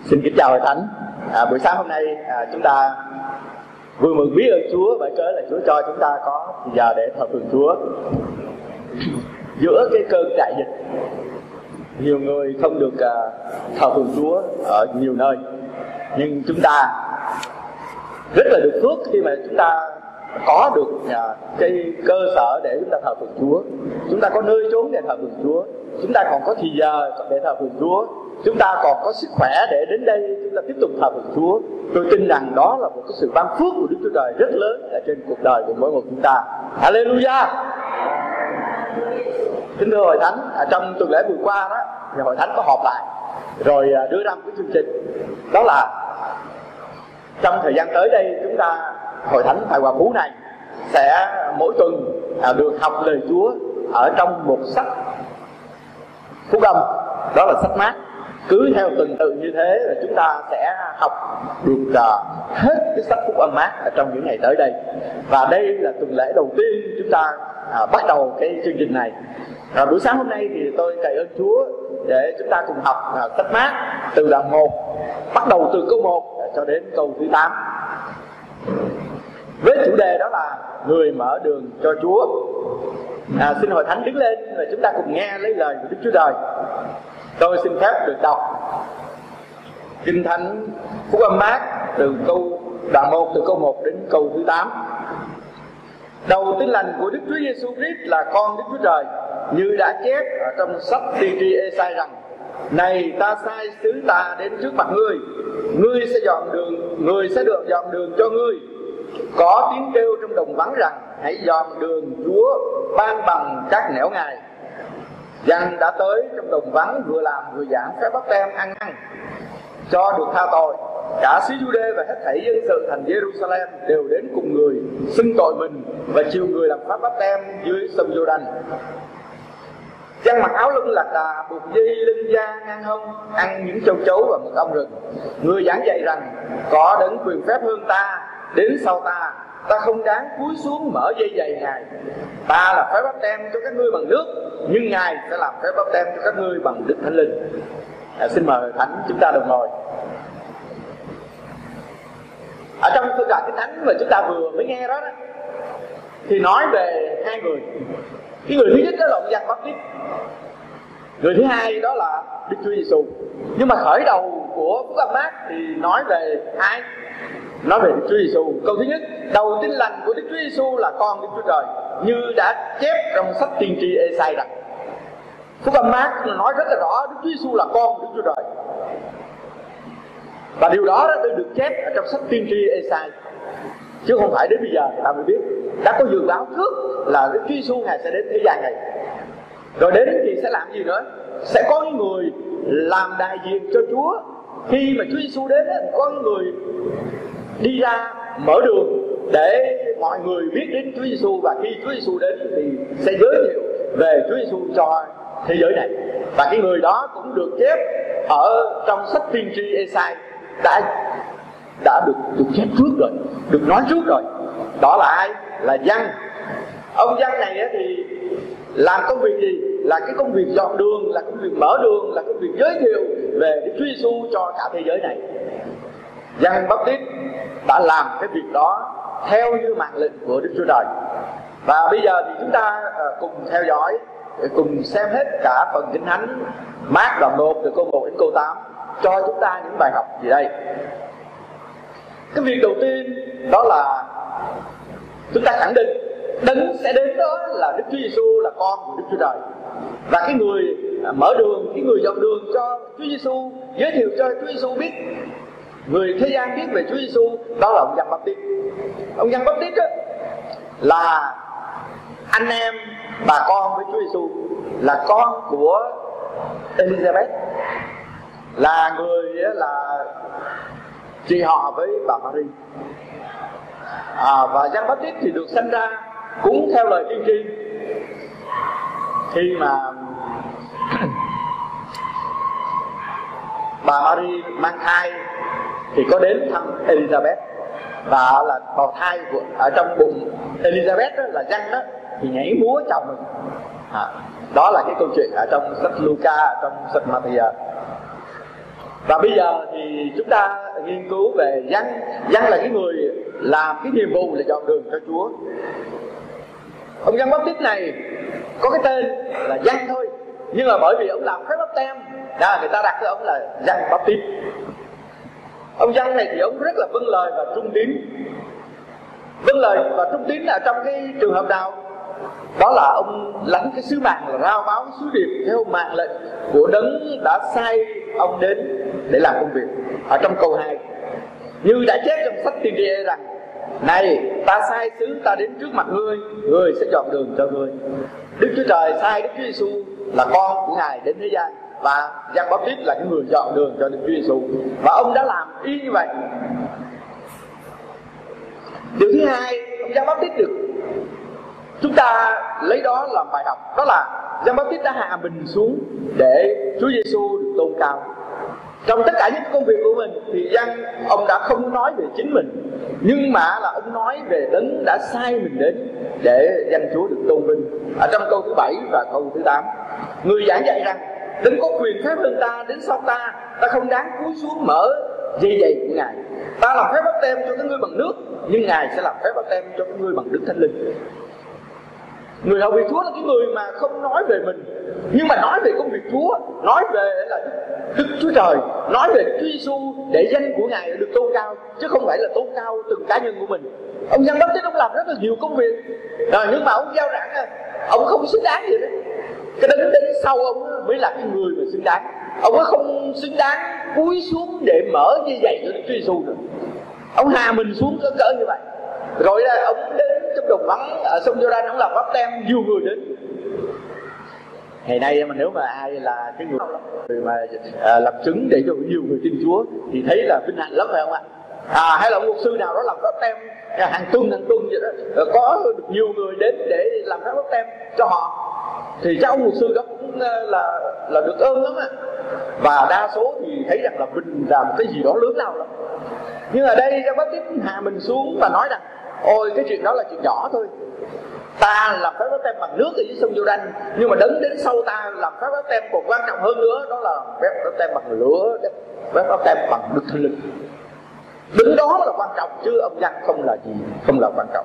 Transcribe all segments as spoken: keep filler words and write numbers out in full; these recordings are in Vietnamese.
Xin kính chào Hội Thánh. À, buổi sáng hôm nay à, chúng ta vui mừng biết ơn Chúa bởi cớ là Chúa cho chúng ta có giờ để thờ phượng Chúa. Giữa cái cơn đại dịch, nhiều người không được à, thờ phượng Chúa ở nhiều nơi, nhưng chúng ta rất là được phước khi mà chúng ta có được à, cái cơ sở để chúng ta thờ phượng Chúa. Chúng ta có nơi trốn để thờ phượng Chúa, chúng ta còn có thì giờ để thờ phượng Chúa, chúng ta còn có sức khỏe để đến đây chúng ta tiếp tục thờ phượng Chúa. Tôi tin rằng đó là một cái sự ban phước của Đức Chúa Trời rất lớn ở trên cuộc đời của mỗi một chúng ta. Hallelujah. Kính thưa Hội Thánh, à, trong tuần lễ vừa qua đó thì Hội Thánh có họp lại rồi à, đưa ra một cái chương trình, đó là trong thời gian tới đây chúng ta Hội Thánh Thoại Hòa Phú này sẽ mỗi tuần à, được học lời Chúa ở trong một sách phúc âm, đó là sách Mác. Cứ theo tuần tự như thế là chúng ta sẽ học được uh, hết cái sách phúc âm Mác ở trong những ngày tới đây. Và đây là tuần lễ đầu tiên chúng ta uh, bắt đầu cái chương trình này. Và buổi sáng hôm nay thì tôi cậy ơn Chúa để chúng ta cùng học uh, sách Mác từ đoạn một, bắt đầu từ câu một cho đến câu thứ tám, với chủ đề đó là người mở đường cho Chúa. À, xin Hội Thánh đứng lên và chúng ta cùng nghe lấy lời của Đức Chúa Trời. Tôi xin phép được đọc Kinh Thánh Phúc âm Mác từ câu đoạn một, từ câu một đến câu thứ tám. Đầu tin lành của Đức Chúa Giêsu Christ là con Đức Chúa Trời, như đã chép ở trong sách tiên tri Ê-sai rằng: này, ta sai sứ ta đến trước mặt ngươi, ngươi sẽ dọn đường, người sẽ được dọn đường cho ngươi. Có tiếng kêu trong đồng vắng rằng: hãy dọn đường Chúa, ban bằng các nẻo Ngài. Giăng đã tới trong đồng vắng, vừa làm vừa giảng phép báp têm ăn năn cho được tha tội. Cả xứ Giu-đê và hết thảy dân sự thành Giê-ru-sa-lem đều đến cùng người xưng tội mình và chiều người làm phép báp têm dưới sông Giô-đanh. Giăng mặc áo lưng lạc đà, buộc dây lưng da ngang hông, ăn những châu chấu và mật ong rừng. Người giảng dạy rằng: có đấng quyền phép hơn ta đến sau ta, ta không đáng cúi xuống mở dây giày Ngài. Ta là phép báp têm cho các ngươi bằng nước, nhưng Ngài sẽ làm phép báp têm cho các ngươi bằng Đức Thánh Linh. À, xin mời Thánh chúng ta đồng ngồi. Ở trong thư đoạn Kinh Thánh mà chúng ta vừa mới nghe đó, đó thì nói về hai người. Cái người thứ nhất đó là ông Giăng Báp-tít, người thứ hai đó là Đức Chúa Giêsu. Nhưng mà khởi đầu của Phúc âm Mác thì nói về ai? Nói về Đức Chúa Giêsu. Câu thứ nhất: đầu tin lành của Đức Chúa Giêsu là con Đức Chúa Trời, như đã chép trong sách tiên tri Ê-sai rằng. Phúc âm Mác nói rất là rõ Đức Chúa Giêsu là con Đức Chúa Trời. Và điều đó đã được chép ở trong sách tiên tri Ê-sai, chứ không phải đến bây giờ người ta mới biết. Đã có dự báo trước là Đức Chúa Giêsu Ngài sẽ đến thế gian này. Rồi đến thì sẽ làm gì nữa? Sẽ có những người làm đại diện cho Chúa. Khi mà Chúa Giêsu đến, có những người đi ra mở đường để mọi người biết đến Chúa Giêsu. Và khi Chúa Giêsu đến thì sẽ giới thiệu về Chúa Giêsu cho thế giới này. Và cái người đó cũng được chép ở trong sách tiên tri Ê-sai, đã đã được được chép trước rồi, được nói trước rồi. Đó là ai? Là Giăng. Ông Giăng này thì làm công việc gì? Là cái công việc dọn đường, là công việc mở đường, là công việc giới thiệu về Đức Chúa Giêsu cho cả thế giới này. Giăng Báp-tít đã làm cái việc đó theo như mạng lệnh của Đức Chúa Trời. Và bây giờ thì chúng ta cùng theo dõi, cùng xem hết cả phần Kinh Thánh Mác đoạn một từ câu một đến câu tám, cho chúng ta những bài học gì đây. Cái việc đầu tiên đó là chúng ta khẳng định đấng sẽ đến đó là Đức Chúa Giêsu là con của Đức Chúa Trời. Và cái người mở đường, cái người dọn đường cho Chúa Giêsu, giới thiệu cho Chúa Giêsu biết, người thế gian biết về Chúa Giêsu, đó là ông Giăng Báp-tít. Ông Giăng Báp-tít đó là anh em bà con với Chúa Giêsu, là con của Elizabeth, là người là chị họ với bà Marie. À, và Giăng Báp-tít thì được sinh ra cũng theo lời tiên tri. Khi mà bà Marie mang thai thì có đến thăm Elizabeth, và là bào thai của, ở trong bụng Elizabeth đó, là Giăng đó thì nhảy múa chào mừng. À, đó là cái câu chuyện ở trong sách Luca, trong sách Matthew. Và bây giờ thì chúng ta nghiên cứu về Giăng. Giăng là cái người làm cái nhiệm vụ là dọn đường cho Chúa. Ông Giăng Báp-tít này có cái tên là Giăng thôi, nhưng mà bởi vì ông làm phép báp têm, đó, người ta đặt cho ông là Giăng Báp-tít. Ông Giăng này thì ông rất là vâng lời và trung tín. Vâng lời và trung tín là trong cái trường hợp nào? Đó là ông lãnh cái sứ mạng là rao báo cái sứ điệp theo mạng lệnh của đấng đã sai ông đến để làm công việc. Ở trong câu hai, như đã chép trong sách tiên tri rằng: này, ta sai sứ ta đến trước mặt ngươi, ngươi sẽ dọn đường cho ngươi. Đức Chúa Trời sai Đức Chúa Giêsu là con của Ngài đến thế gian, và Giăng Báp-tít là cái người dọn đường cho Đức Chúa Giêsu, và ông đã làm y như vậy. Điều thứ hai, ông Giăng Báp-tít được chúng ta lấy đó làm bài học, đó là Giăng Báp-tít đã hạ mình xuống để Chúa Giêsu được tôn cao. Trong tất cả những công việc của mình thì Giăng, ông đã không nói về chính mình, nhưng mà là ông nói về đấng đã sai mình đến để danh Chúa được tôn vinh. Ở trong câu thứ bảy và câu thứ tám, người giảng dạy rằng đấng có quyền phép hơn ta đến sau ta, ta không đáng cúi xuống mở dây giày của Ngài. Ta làm phép báp têm cho các ngươi bằng nước, nhưng Ngài sẽ làm phép báp têm cho các ngươi bằng Đức Thánh Linh. Người hầu việc Chúa là cái người mà không nói về mình, nhưng mà nói về công việc Chúa, nói về là Đức, Đức Chúa Trời, nói về Chúa Giêsu để danh của Ngài được tôn cao, chứ không phải là tôn cao từng cá nhân của mình. Ông Giăng Báp-tít ông làm rất là nhiều công việc, à, nhưng mà ông giao rằng ông không xứng đáng gì đó. Cái đến đến sau ông mới là cái người mà xứng đáng. Ông ấy không xứng đáng cúi xuống để mở dây giày cho Đức Chúa Giêsu nữa. Ông hạ mình xuống cỡ cỡ như vậy. Rồi là ông đến trong đồng vắng ở sông Giô-đan, ông làm báp têm, nhiều người đến. Ngày nay mà nếu mà ai là cái người, người mà à, làm chứng để cho nhiều người tin Chúa thì thấy là vinh hạnh lắm, phải không ạ? À, hay là một sư nào đó làm báp têm hàng tuần hàng tuần vậy đó, có được nhiều người đến để làm các báp têm cho họ, thì chắc ông mục sư đó cũng là là được ơn lắm ạ. Và đa số thì thấy rằng là mình làm cái gì đó lớn lao lắm. Nhưng ở đây Giăng Báp-tít hạ mình xuống và nói rằng: ôi, cái chuyện đó là chuyện nhỏ thôi. Ta làm phép báp têm bằng nước ở dưới sông Giô-đan, nhưng mà đấng đến sau ta làm phép báp têm còn quan trọng hơn nữa, đó là phép báp têm bằng lửa, phép báp têm bằng Đức Thánh Linh. Đứng đó là quan trọng, chứ ông Giăng không là gì, không là quan trọng.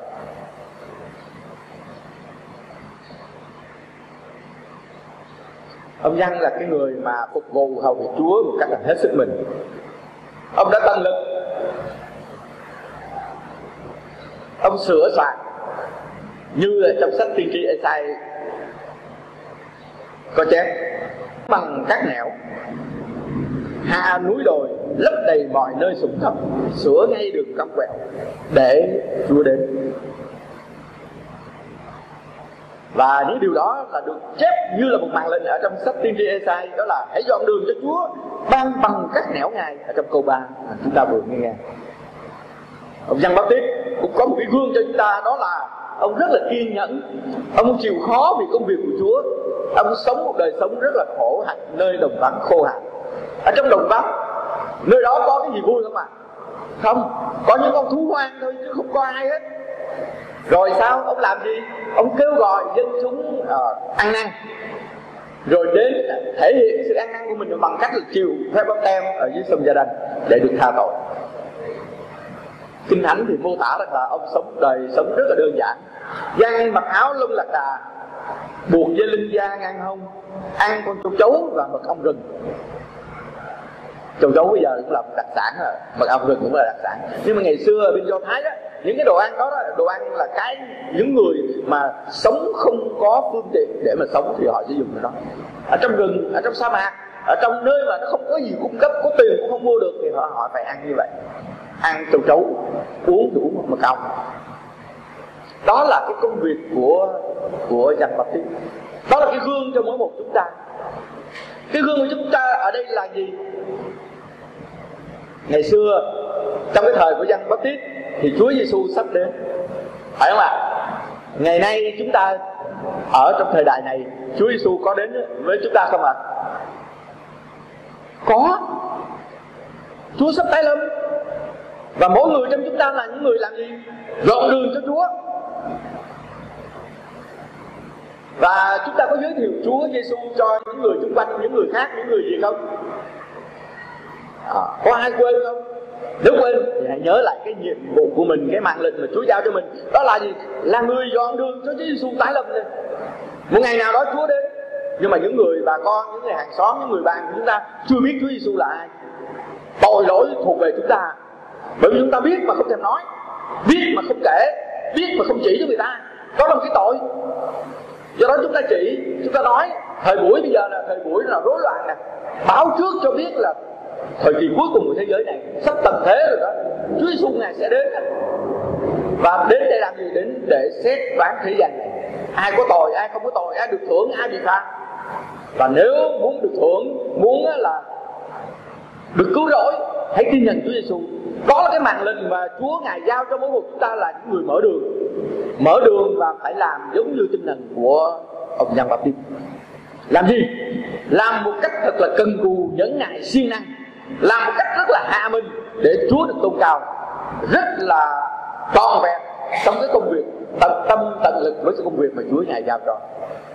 Ông Giăng là cái người mà phục vụ hầu việc Chúa một cách là hết sức mình. Ông đã tận lực, ông sửa soạn như trong sách tiên tri Ê-sai có chép: bằng các nẻo, hạ núi đồi, lấp đầy mọi nơi sụp thấp, sửa ngay đường cong quẹo để Chúa đến. Và những điều đó là được chép như là một mạng lệnh ở trong sách tiên tri Ê-sai, đó là hãy dọn đường cho Chúa, ban bằng các nẻo Ngài, ở trong câu ba mà chúng ta vừa nghe nghe. Ông Giăng Báp-tít cũng có một cái gương cho chúng ta, đó là ông rất là kiên nhẫn, ông chịu khó vì công việc của Chúa. Ông sống một đời sống rất là khổ hạnh nơi đồng vắng khô hạn. Ở trong đồng vắng, nơi đó có cái gì vui không ạ? À? Không, có những con thú hoang thôi chứ không có ai hết. Rồi sao? Ông làm gì? Ông kêu gọi dân chúng uh, ăn năn, rồi đến thể hiện sự ăn năn của mình bằng cách là chịu phép báp têm ở dưới sông Giô-đan để được tha tội. Kinh Thánh thì mô tả rằng là ông sống đời sống rất là đơn giản. Giăng mặc áo lông lạc đà, buộc dây lưng da ngang hông, ăn con châu chấu và mật ong rừng. Châu chấu bây giờ cũng là một đặc sản rồi, mật ong rừng cũng là đặc sản. Nhưng mà ngày xưa ở bên Do Thái đó, những cái đồ ăn đó, đó đồ ăn là cái những người mà sống không có phương tiện để mà sống thì họ sẽ dùng cái đó. Ở trong rừng, ở trong sa mạc, ở trong nơi mà nó không có gì cung cấp, có tiền cũng không mua được thì họ họ phải ăn như vậy. Ăn châu chấu, uống đủ một mật ong. Đó là cái công việc của của Giăng Báp-tít. Đó là cái gương cho mỗi một chúng ta. Cái gương của chúng ta ở đây là gì? Ngày xưa trong cái thời của Giăng Báp-tít thì Chúa Giêsu sắp đến, phải không ạ? Ngày nay chúng ta ở trong thời đại này, Chúa Giêsu có đến với chúng ta không ạ? Có. Chúa sắp tái lâm, và mỗi người trong chúng ta là những người làm gì? Dọn đường cho Chúa. Và chúng ta có giới thiệu Chúa Giêsu cho những người xung quanh, những người khác, những người gì không? Có ai quên không? Nếu quên thì hãy nhớ lại cái nhiệm vụ của mình, cái mạng lệnh mà Chúa giao cho mình. Đó là gì? Là người dọn đường cho Chúa Giêsu tái lâm lên. Một ngày nào đó Chúa đến, nhưng mà những người bà con, những người hàng xóm, những người bạn của chúng ta chưa biết Chúa Giêsu là ai. Tội lỗi thuộc về chúng ta, bởi vì chúng ta biết mà không thèm nói, biết mà không kể, biết mà không chỉ cho người ta. Đó là một cái tội. Do đó chúng ta chỉ, chúng ta nói. Thời buổi bây giờ là thời buổi là rối loạn nè, báo trước cho biết là thời kỳ cuối cùng của thế giới này sắp tận thế rồi đó. Chúa Giêsu Ngài sẽ đến, và đến để làm gì? Đến để xét đoán thế gian này. Ai có tội, ai không có tội, ai được thưởng, ai bị phạt. Và nếu muốn được thưởng, muốn là được cứu rỗi, hãy tin nhận Chúa Giêsu. Đó là cái mạng lệnh mà Chúa Ngài giao cho mỗi một chúng ta, là những người mở đường. Mở đường và phải làm giống như tinh thần của ông Giăng Baptist. Làm gì? Làm một cách thật là cần cù, nhẫn nại, siêng năng. Làm một cách rất là hạ mình để Chúa được tôn cao. Rất là trọn vẹn trong cái công việc, tận tâm tận lực với cái công việc mà Chúa Ngài giao cho.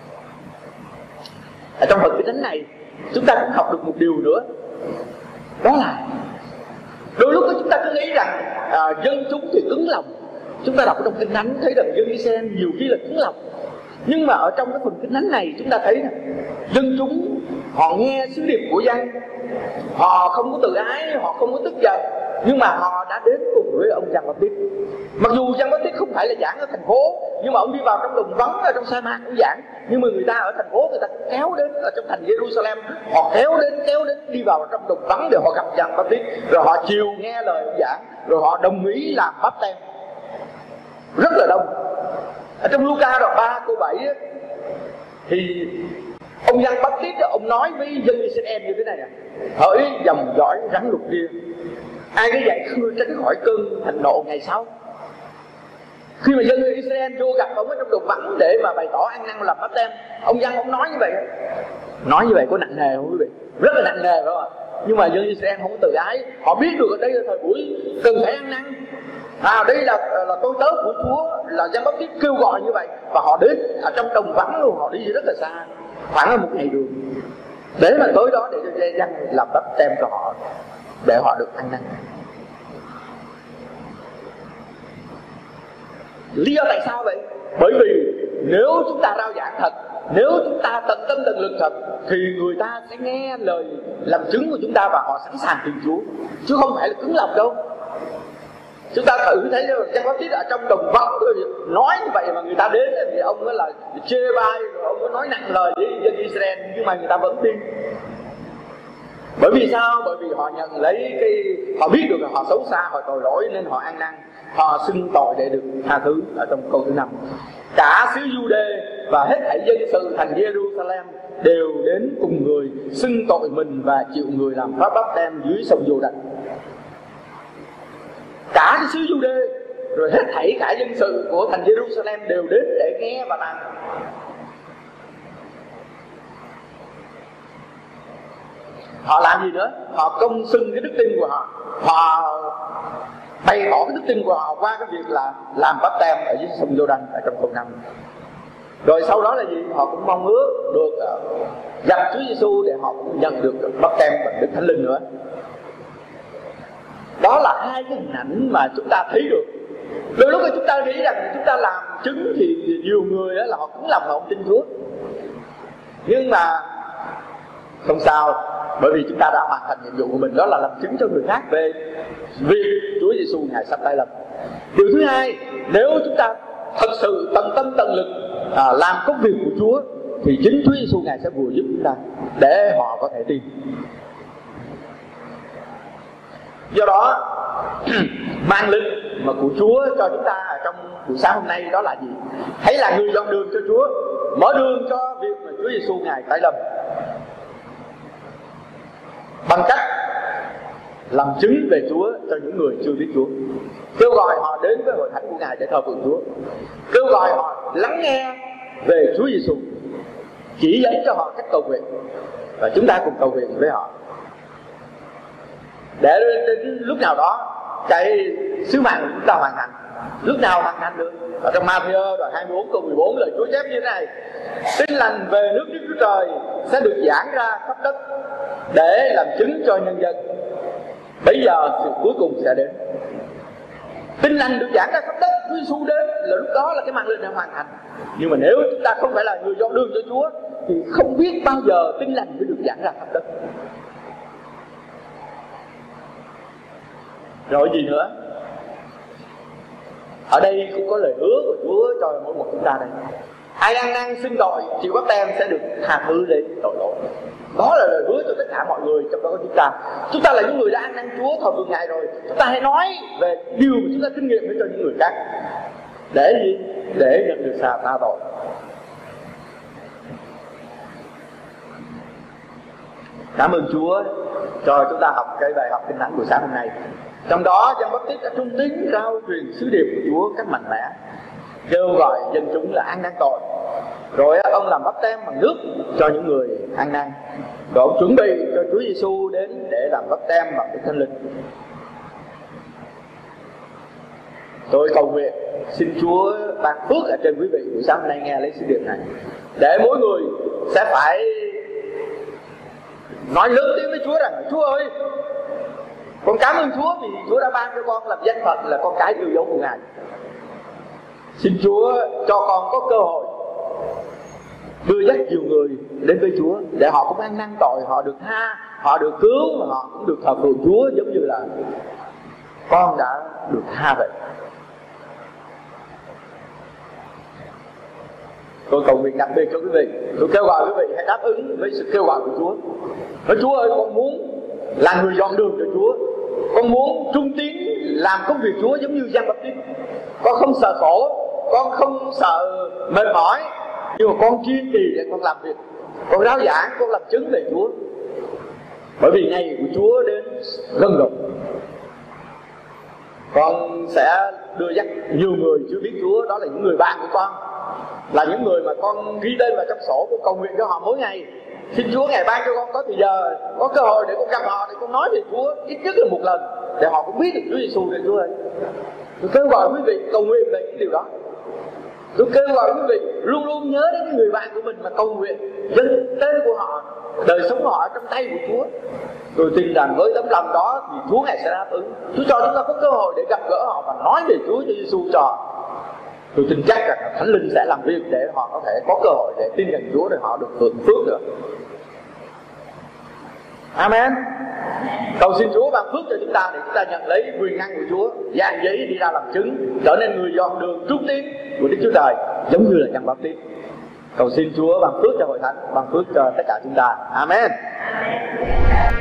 Ở trong phần kinh thánh này chúng ta cũng học được một điều nữa. Đó là đôi lúc chúng ta cứ nghĩ rằng à, dân chúng thì cứng lòng. Chúng ta đọc trong kinh thánh thấy rằng dân Israel nhiều khi là cứng lòng. Nhưng mà ở trong cái phần kinh thánh này chúng ta thấy rằng dân chúng họ nghe sứ điệp của dân, họ không có tự ái, họ không có tức giận, nhưng mà họ đã đến cùng với ông Giăng Baptist. Mặc dù Giăng Baptist không phải là giảng ở thành phố, nhưng mà ông đi vào trong đồng vắng, ở trong sa mạc cũng giảng. Nhưng mà người ta ở thành phố, người ta cũng kéo đến, ở trong thành Jerusalem họ kéo đến kéo đến đi vào trong đồng vắng để họ gặp Giăng Baptist, rồi họ chiều nghe lời ông giảng, rồi họ đồng ý làm báp têm. Rất là đông. Ở trong Luca đoạn ba câu bảy ấy, thì ông Giăng Baptist ông nói với dân Israel như thế này nè: hỡi dòng dõi rắn lục ria, ai cái dạy khưa tránh khỏi cơn thịnh nộ ngày sau. Khi mà dân Israel vô gặp ông ở trong đồng vắng để mà bày tỏ ăn năn làm báp têm, ông Giăng ông nói như vậy. Nói như vậy có nặng nề không quý vị? Rất là nặng nề phải không ạ? Nhưng mà dân Israel không có tự ái. Họ biết được ở đây là thời buổi cần phải ăn năn. À, đây là là tôi tớ của Chúa, là Giăng Baptist kêu gọi như vậy. Và họ đến ở trong đồng vắng luôn, họ đi rất là xa, khoảng là một ngày đường, để mà tới đó để cho Giăng làm báp têm cho họ, để họ được ăn năn. Lý do tại sao vậy? Bởi vì nếu chúng ta rao giảng thật, nếu chúng ta tận tâm tận lực thật, thì người ta sẽ nghe lời làm chứng của chúng ta và họ sẵn sàng tin Chúa, chứ không phải là cứng lòng đâu. Chúng ta thử thấy Giăng Baptist ở trong đồng vắng nói như vậy mà người ta đến thì ông ấy là chê bai, rồi ông ấy nói nặng lời với dân Israel, nhưng mà người ta vẫn tin. Bởi vì sao? Bởi vì họ nhận lấy cái, họ biết được là họ xấu xa, họ tội lỗi nên họ ăn năn, họ xưng tội để được tha thứ. Ở trong câu thứ năm, cả xứ Giu-đê và hết thảy dân sự thành Jerusalem đều đến cùng người xưng tội mình và chịu người làm pháp báp têm dưới sông Giô-đanh. Cả cái xứ Giu-đê rồi hết thảy cả dân sự của thành Jerusalem đều đến để nghe và làm. Họ làm gì nữa? Họ công xưng cái đức tin của họ, họ bày tỏ cái đức tin của họ qua cái việc là làm báp têm ở dưới sông Giô-đanh ở trong câu năm. Rồi sau đó là gì? Họ cũng mong ước được uh, gặp Chúa Giêsu để họ cũng nhận được báp têm và Đức Thánh Linh nữa. Đó là hai cái hình ảnh mà chúng ta thấy được. Đôi lúc chúng ta nghĩ rằng chúng ta làm chứng thì nhiều người là họ cũng lòng họ không tin Chúa. Nhưng mà không sao, bởi vì chúng ta đã hoàn thành nhiệm vụ của mình, đó là làm chứng cho người khác về việc Chúa Giêsu Ngài sắp tái lâm. Điều thứ hai, nếu chúng ta thật sự tận tâm tận lực à, làm công việc của Chúa, thì chính Chúa Giêsu Ngài sẽ vừa giúp chúng ta để họ có thể tin. Do đó mang lệnh mà của Chúa cho chúng ta ở trong buổi sáng hôm nay đó là gì? Hãy là người dọn đường cho Chúa, mở đường cho việc mà Chúa Giêsu Ngài tái lâm, bằng cách làm chứng về Chúa cho những người chưa biết Chúa, kêu gọi họ đến với hội thánh của Ngài để thờ phượng Chúa, kêu gọi họ lắng nghe về Chúa Giêsu, chỉ dẫn cho họ cách cầu nguyện, và chúng ta cùng cầu nguyện với họ để đến lúc nào đó cái sứ mạng của chúng ta hoàn thành. Lúc nào hoàn thành được? Ở trong Ma-thi-ơ đoạn hai mươi bốn câu mười bốn, lời Chúa chép như thế này: tin lành về nước Đức Chúa Trời sẽ được giảng ra khắp đất để làm chứng cho nhân dân. Bây giờ sự cuối cùng sẽ đến. Tin lành được giảng ra khắp đất, Chúa Giêsu đến là lúc đó là cái mạng lệnh đã hoàn thành. Nhưng mà nếu chúng ta không phải là người dọn đường cho Chúa thì không biết bao giờ tin lành mới được giảng ra khắp đất. Rồi gì nữa? Ở đây cũng có lời hứa của Chúa cho mỗi một chúng ta đây. Ai ăn năn xin tội, chịu báp têm sẽ được tha thứ đến tội lỗi. Đó là lời hứa cho tất cả mọi người, trong đó có chúng ta. Chúng ta là những người đã ăn năn Chúa thờ phượng Ngài rồi. Chúng ta hãy nói về điều mà chúng ta kinh nghiệm để cho những người khác. Để gì? Để nhận được xa tha tội. Cảm ơn Chúa cho chúng ta học cái bài học Kinh Thánh buổi sáng hôm nay. Trong đó Giăng Báp-tít đã trung tín rao truyền sứ điệp của Chúa cách mạnh mẽ, kêu gọi dân chúng là ăn năn tội. Rồi ông làm báp têm bằng nước cho những người ăn năn. Rồi ông chuẩn bị cho Chúa Giêsu đến để làm báp têm bằng Đức Thánh Linh. Tôi cầu nguyện xin Chúa ban phước ở trên quý vị buổi sáng hôm nay nghe lấy sứ điệp này, để mỗi người sẽ phải nói lớn tiếng với Chúa rằng: Chúa ơi, con cảm ơn Chúa vì Chúa đã ban cho con làm danh phận là con cái yêu dấu của Ngài. Xin Chúa cho con có cơ hội đưa dắt nhiều người đến với Chúa, để họ cũng ăn năn tội, họ được tha, họ được cứu, mà họ cũng được thờ phượng Chúa giống như là con đã được tha vậy. Tôi cầu nguyện đặc biệt cho quý vị. Tôi kêu gọi quý vị hãy đáp ứng với sự kêu gọi của Chúa. Nói: Chúa ơi, con muốn là người dọn đường cho Chúa. Con muốn trung tín làm công việc Chúa giống như Giăng Báp-tít. Con không sợ khổ, con không sợ mệt mỏi, nhưng mà con kiên trì để con làm việc. Con rao giảng, con làm chứng về Chúa. Bởi vì ngày của Chúa đến gần rồi. Con sẽ đưa dắt nhiều người chưa biết Chúa. Đó là những người bạn của con, là những người mà con ghi tên vào trong sổ. Con cầu nguyện cho họ mỗi ngày. Xin Chúa ngày ban cho con có thời giờ, có cơ hội để con gặp họ, để con nói về Chúa ít nhất là một lần, để họ cũng biết được Chúa Giêsu này. Chúa ơi, tôi kêu gọi quý vị cầu nguyện về những điều đó. Tôi kêu gọi quý vị luôn luôn nhớ đến những người bạn của mình mà cầu nguyện, dâng tên của họ, đời sống của họ ở trong tay của Chúa. Tôi tin rằng với tấm lòng đó thì Chúa Ngài sẽ đáp ứng. Chúa cho chúng ta có cơ hội để gặp gỡ họ và nói về Chúa cho Giêsu cho họ. Tôi tin chắc rằng Thánh Linh sẽ làm việc để họ có thể có cơ hội để tin rằng Chúa, để họ được hưởng phước được. Amen. Cầu xin Chúa ban phước cho chúng ta để chúng ta nhận lấy quyền năng của Chúa, dàn giấy đi ra làm chứng, trở nên người dọn đường trung tín của Đức Chúa Trời, giống như là Giăng Báp-tít. Cầu xin Chúa ban phước cho hội thánh, ban phước cho tất cả chúng ta. Amen.